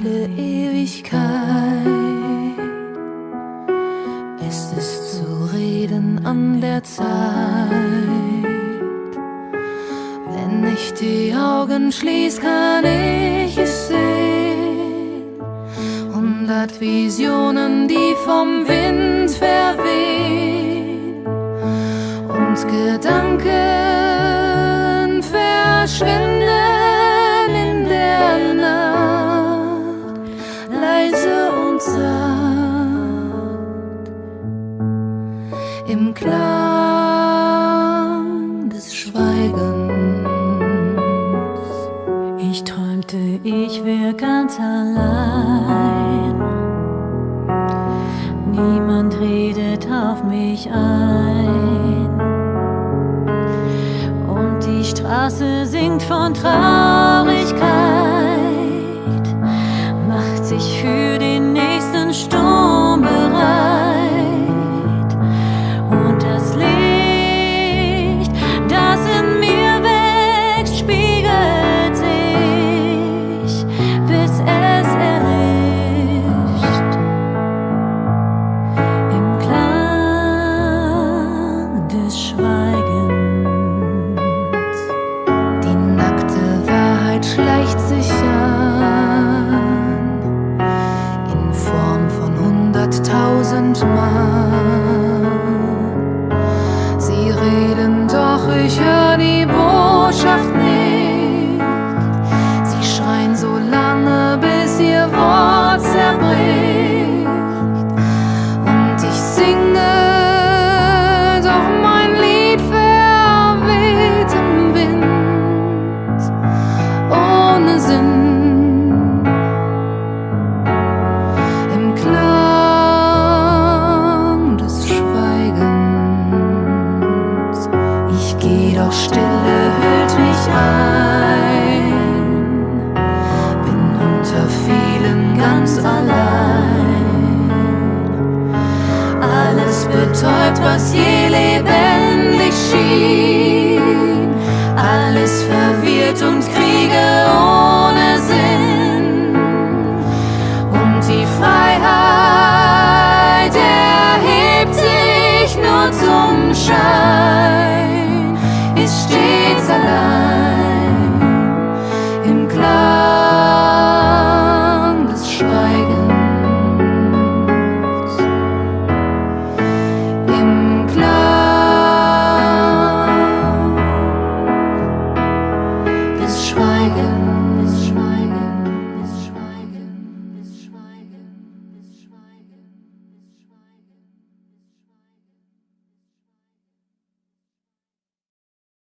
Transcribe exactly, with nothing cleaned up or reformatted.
dunkle Ewigkeit. Es ist zu reden an der Zeit, wenn ich die Augen schließ, kann ich es sehen. Hundert Visionen, die vom Wind verwehen, und Gedanken verschwinden in der Nacht, leise und sanft, im Klang des Schweigens. Ich träumte, ich wär ganz allein. Niemand redet auf mich ein. Und die Straße singt von Traurigkeit, macht sich für den nächsten Sturm bereit. Und das Licht, das in mir wächst, spiegelt sich, bis es erlischt, im Klang des Schweigens. Die nackte Wahrheit schleicht sich an, in Form von hunderttausend Mann. Sie reden, doch ich hör die Botschaft nicht. Sie schreien so lange, bis ihr Wort zerbricht. Und ich singe, doch mein Lied verweht im Wind, ohne Sinn, im Klang des Schweigens. Ich geh, doch Stille hüllt mich ein, bin unter vielen ganz allein. Alles betäubt, was je lebendig schien, alles verwirrt und